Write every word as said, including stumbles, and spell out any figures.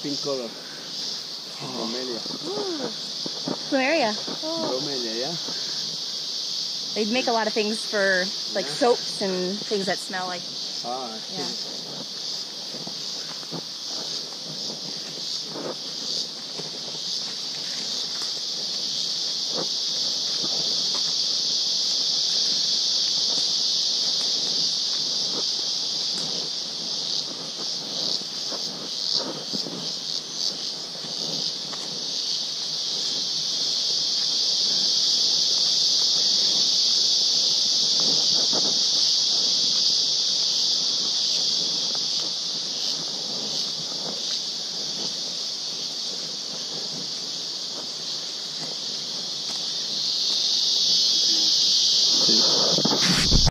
pink color. Bromelia. Plumeria. Bromelia, yeah. They make a lot of things for like Yeah. soaps and things that smell like. Ah, Yeah.